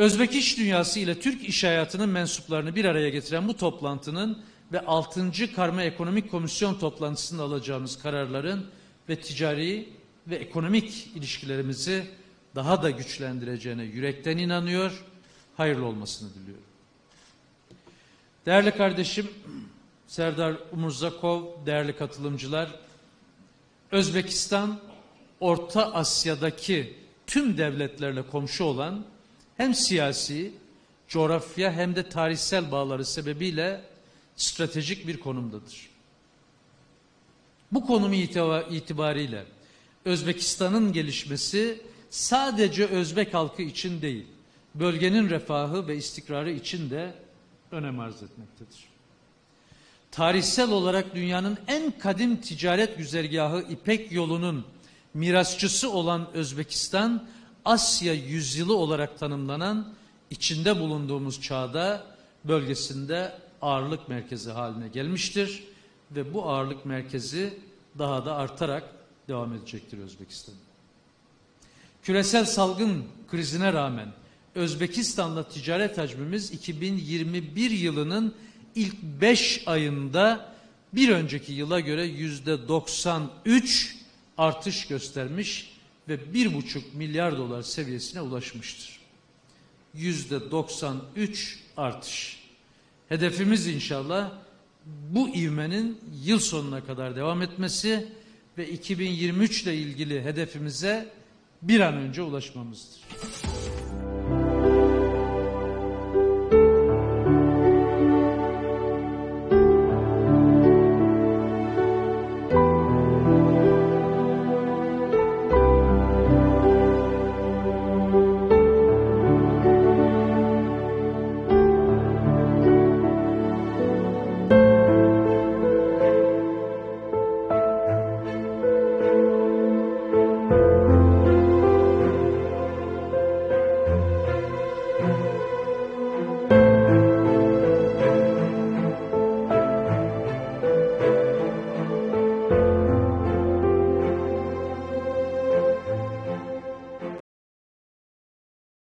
Özbek iş dünyası ile Türk iş hayatının mensuplarını bir araya getiren bu toplantının ve 6. Karma Ekonomik Komisyon toplantısında alacağımız kararların ve ticari ve ekonomik ilişkilerimizi daha da güçlendireceğine yürekten inanıyor, hayırlı olmasını diliyorum. Değerli kardeşim Serdar Umurzakov, değerli katılımcılar, Özbekistan, Orta Asya'daki tüm devletlerle komşu olan hem siyasi, coğrafya hem de tarihsel bağları sebebiyle stratejik bir konumdadır. Bu konum itibariyle Özbekistan'ın gelişmesi sadece Özbek halkı için değil, bölgenin refahı ve istikrarı için de önem arz etmektedir. Tarihsel olarak dünyanın en kadim ticaret güzergahı İpek yolunun mirasçısı olan Özbekistan, Asya yüzyılı olarak tanımlanan içinde bulunduğumuz çağda bölgesinde ağırlık merkezi haline gelmiştir ve bu ağırlık merkezi daha da artarak devam edecektir Özbekistan. Küresel salgın krizine rağmen Özbekistan'la ticaret hacmimiz 2021 yılının ilk 5 ayında bir önceki yıla göre %93 artış göstermiş ve 1,5 milyar dolar seviyesine ulaşmıştır. %93 artış. Hedefimiz inşallah bu ivmenin yıl sonuna kadar devam etmesi ve 2023 ile ilgili hedefimize bir an önce ulaşmamızdır.